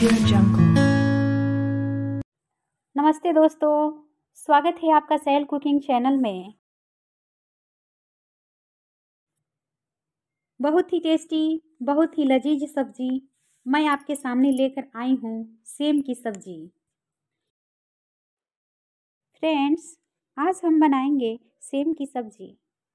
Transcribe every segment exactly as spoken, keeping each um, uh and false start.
Audio Jungle। नमस्ते दोस्तों, स्वागत है आपका सैल कुकिंग चैनल में। बहुत ही टेस्टी, बहुत ही लजीज सब्जी मैं आपके सामने लेकर आई हूँ, सेम की सब्जी। फ्रेंड्स, आज हम बनाएंगे सेम की सब्जी।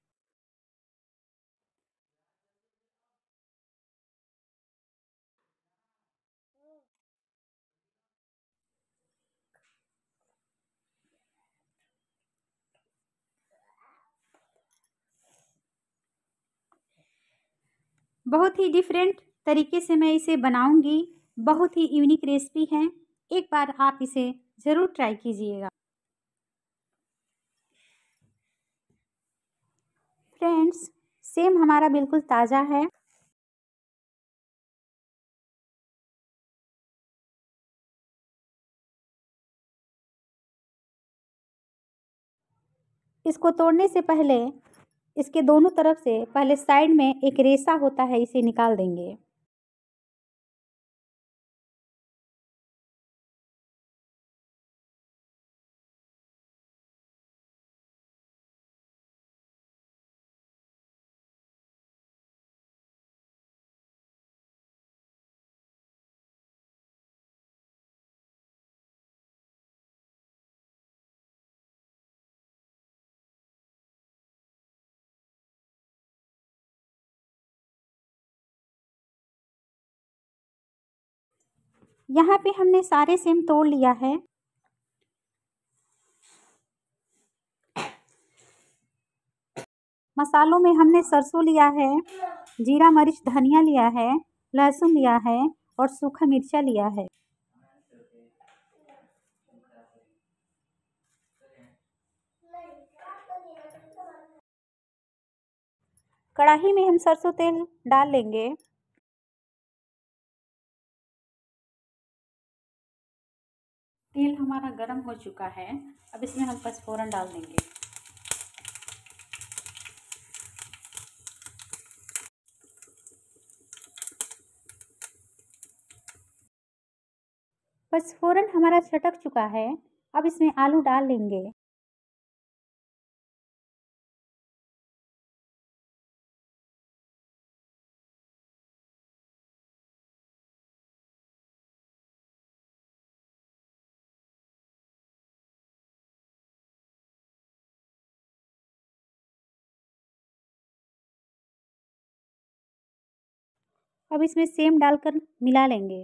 बहुत ही डिफरेंट तरीके से मैं इसे बनाऊंगी। बहुत ही यूनिक रेसिपी है, एक बार आप इसे ज़रूर ट्राई कीजिएगा। फ्रेंड्स, सेम हमारा बिल्कुल ताज़ा है। इसको तोड़ने से पहले इसके दोनों तरफ से पहले साइड में एक रेशा होता है, इसे निकाल देंगे। यहाँ पे हमने सारे सेम तोड़ लिया है। मसालों में हमने सरसों लिया है, जीरा मरीच धनिया लिया है, लहसुन लिया है और सूखा मिर्चा लिया है। कढ़ाई में हम सरसों तेल डाल लेंगे। तेल हमारा गर्म हो चुका है, अब इसमें हम पचफोरन डाल देंगे। पचफोरन हमारा छटक चुका है, अब इसमें आलू डाल लेंगे। अब इसमें सेम डालकर मिला लेंगे।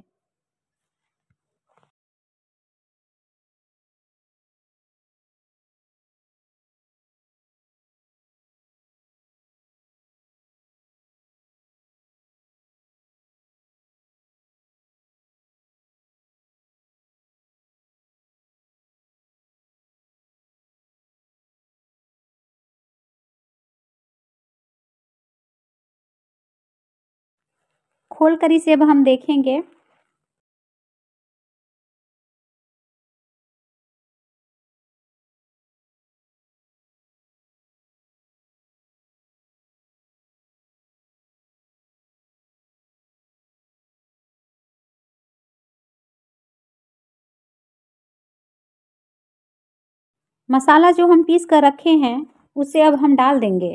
खोल कर इसे अब हम देखेंगे। मसाला जो हम पीस कर रखे हैं उसे अब हम डाल देंगे।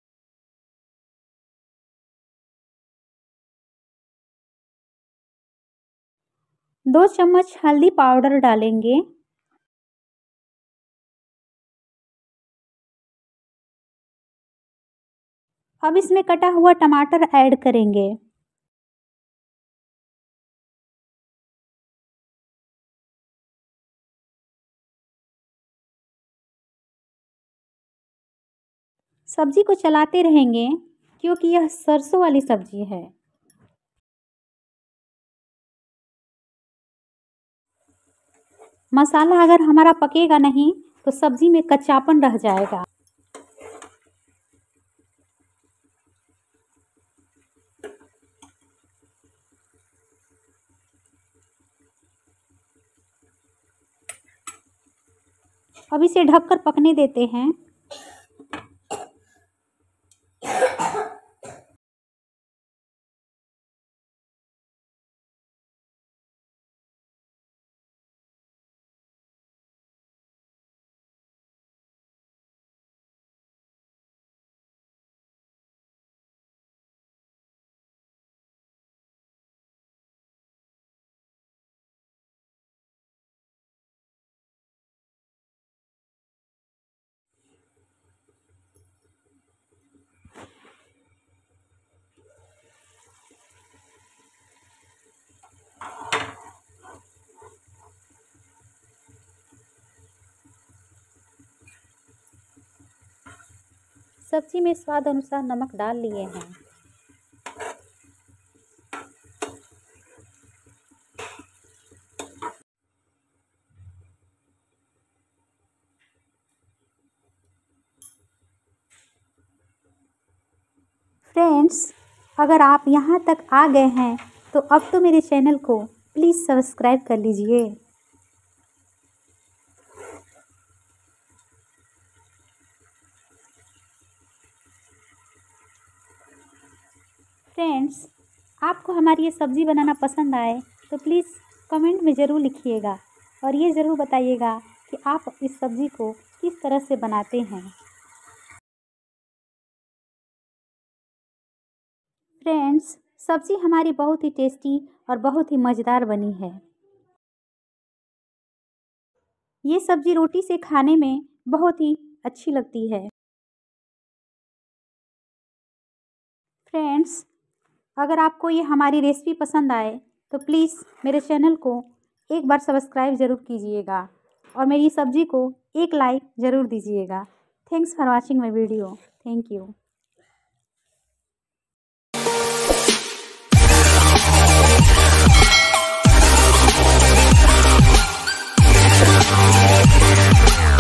दो चम्मच हल्दी पाउडर डालेंगे। अब इसमें कटा हुआ टमाटर ऐड करेंगे। सब्जी को चलाते रहेंगे क्योंकि यह सरसों वाली सब्जी है। मसाला अगर हमारा पकेगा नहीं तो सब्जी में कच्चापन रह जाएगा। अब इसे ढककर पकने देते हैं। सब्जी में स्वाद अनुसार नमक डाल लिए हैं। फ्रेंड्स, अगर आप यहाँ तक आ गए हैं तो अब तो मेरे चैनल को प्लीज़ सब्सक्राइब कर लीजिए। फ्रेंड्स, आपको हमारी ये सब्ज़ी बनाना पसंद आए तो प्लीज़ कमेंट में ज़रूर लिखिएगा और ये ज़रूर बताइएगा कि आप इस सब्ज़ी को किस तरह से बनाते हैं। फ्रेंड्स, सब्ज़ी हमारी बहुत ही टेस्टी और बहुत ही मज़ेदार बनी है। ये सब्ज़ी रोटी से खाने में बहुत ही अच्छी लगती है। फ्रेंड्स, अगर आपको ये हमारी रेसिपी पसंद आए तो प्लीज़ मेरे चैनल को एक बार सब्सक्राइब ज़रूर कीजिएगा और मेरी सब्ज़ी को एक लाइक ज़रूर दीजिएगा। Thanks for watching my video. Thank you. Yeah.